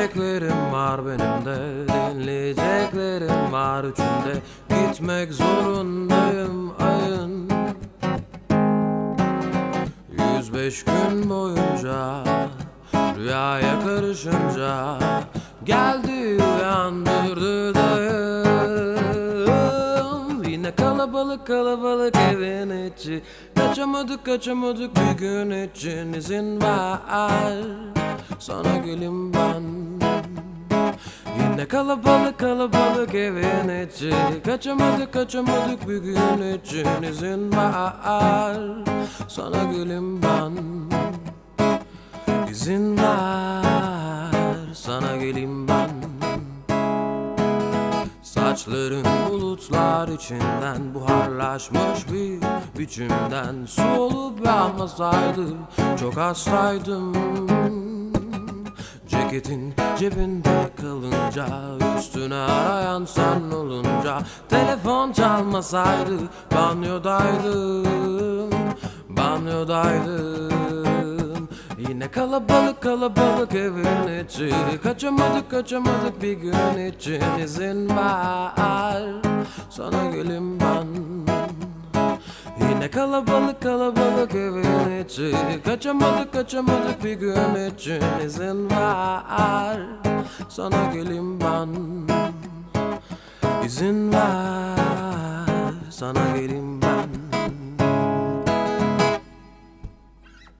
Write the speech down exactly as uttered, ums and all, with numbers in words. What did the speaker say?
Diyeceklerim var benim de, dinleyeceklerim var üçünde. Gitmek zorundayım ayın yüz beş gün boyunca. Rüyaya karışınca geldi uyandırdı dayım. Yine kalabalık kalabalık evin içi, kaçamadık kaçamadık bir gün için. İzin ver sana gelin ben. Yine kalabalık kalabalık evin içi, kaçamadık kaçamadık bir gün için. İzin ver sana gelin ben. İzin ver sana gelin ben. Saçların bulutlar içinden buharlaşmış bir biçimden. Su olup yağmasaydı çok hastaydım. Ceketin cebinde kalınca, üstüne arayan sen olunca. Telefon çalmasaydı banyodaydım, banyodaydım. Yine kalabalık kalabalık evin içi, kaçamadık kaçamadık bir gün için. İzin ver sana gelin ben. Yine kalabalık kalabalık evin içi, kaçamadık kaçamadık bir gün için. İzin ver sana gelin ben. İzin ver sana gelin ben.